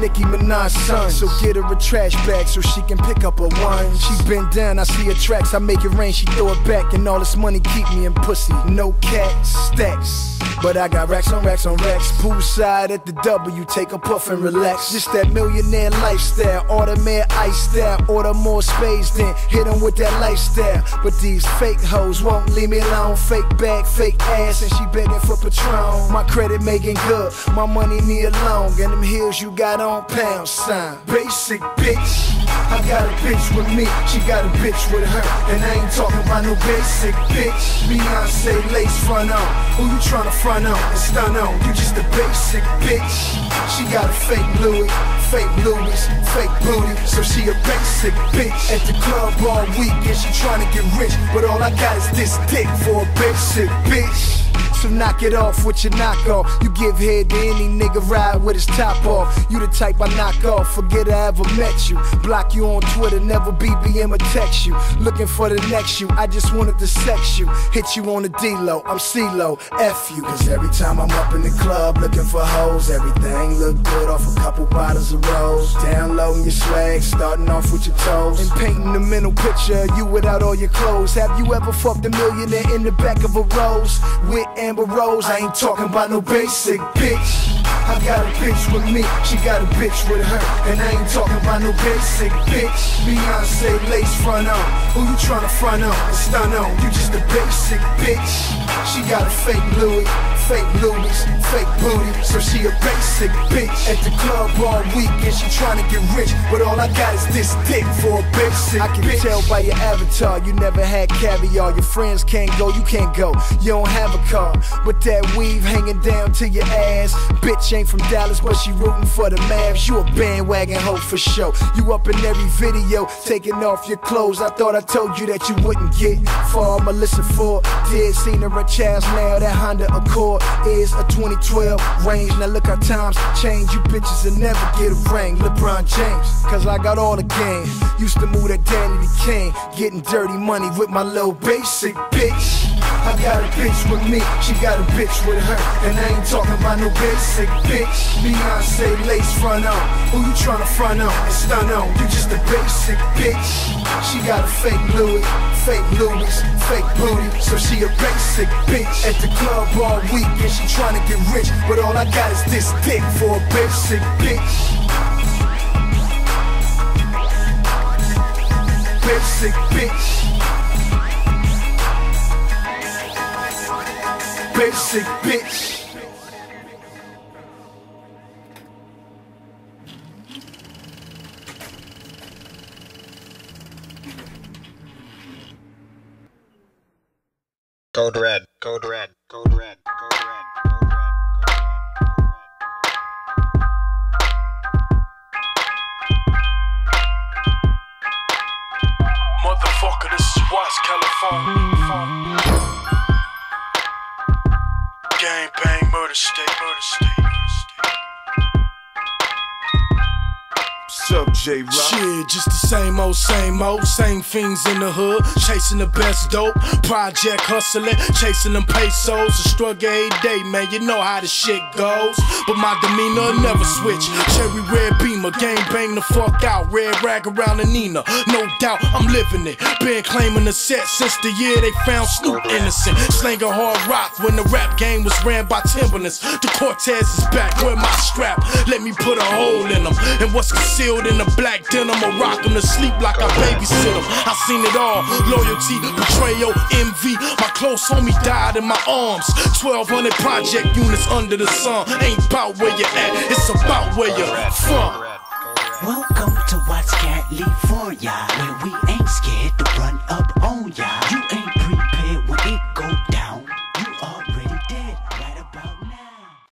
Nicki Minaj's son. So get her a trash bag so she can pick up a one. She been down, I see her tracks, I make it rain, she throw it back. And all this money keep me in pussy, no cat stacks. But I got racks on racks on racks. Poolside at the W, take a puff and relax. Just that millionaire lifestyle, automatic ice style. Order more spades, then hit them with that lifestyle. But these fake hoes won't leave me alone. Fake bag, fake ass, and she begging for Patron. My credit making good, my money near long. And them heels you got on pound sign. Basic bitch, I got a bitch with me, she got a bitch with her. And I ain't talking about no basic bitch. Beyonce lace front on, who you tryna front on and stun on? You just a basic bitch. She got a fake Louis, fake booty, so she a basic bitch. At the club all week and she tryna get rich, but all I got is this dick for a basic bitch. So knock it off with your knockoff. You give head to any nigga ride with his top off. You the type I knock off, forget I ever met you. Block you on Twitter, never BBM or text you. Looking for the next you, I just wanted to sex you. Hit you on the D-Lo, I'm C-Lo, F you. Cause every time I'm up in the club looking for hoes, everything look good off a couple bottles of rose. Downloading your swag, starting off with your toes, and painting the mental picture of you without all your clothes. Have you ever fucked a millionaire in the back of a Rose with Amber Rose? I ain't talking about no basic bitch. I got a bitch with me, she got a bitch with her. And I ain't talking about no basic bitch. Beyonce lace front on, who you tryna front on and stun on? You just a basic bitch. She got a fake Louis, fake booty, so she a basic bitch. At the club all week and she tryna get rich, but all I got is this dick for a basic bitch. I can tell by your avatar, you never had caviar. Your friends can't go, you can't go, you don't have a car. But that weave hanging down to your ass. Bitch ain't from Dallas, but she rooting for the Mavs. You a bandwagon hoe for sure. You up in every video, taking off your clothes. I thought I told you that you wouldn't get far. Melissa Ford did, seen her at Chaz now. That Honda Accord is a 2012 range. Now look how times change. You bitches will never get a ring. LeBron James, cause I got all the game. Used to move that Danny the King, getting dirty money with my little basic bitch. I got a bitch with me, she got a bitch with her. And I ain't talking about no basic bitch. Beyonce lace front on, who you tryna front on and stun on? You just a basic bitch. She got a fake Louis, fake booty, so she a basic bitch. At the club all week and she tryna get rich, but all I got is this dick for a basic bitch. Basic bitch. Basic bitch. Code red, code red, code red, code red, code red, code red. Motherfucker, this is Watts, California. Gang bang, murder state, murder state. What's up, J-Rock? Shit, just the same old, same fiends in the hood, chasing the best dope, project hustling, chasing them pesos, a struggle every day, man, you know how the shit goes, but my demeanor never switch, cherry red beamer, gang bang the fuck out, red rag around the Nina, no doubt, I'm living it, been claiming the set since the year they found Snoop innocent, slanging hard rock when the rap game was ran by Timberlands, the Cortez is back, where my strap, let me put a hole in them, and what's concealed in the black denim, I rock them to sleep like I babysit them. I seen it all, loyalty, betrayal, envy. My close homie died in my arms. 1,200 project units under the sun. Ain't about where you at, it's about where you're from. Welcome to Watts California, where we ain't scared to run up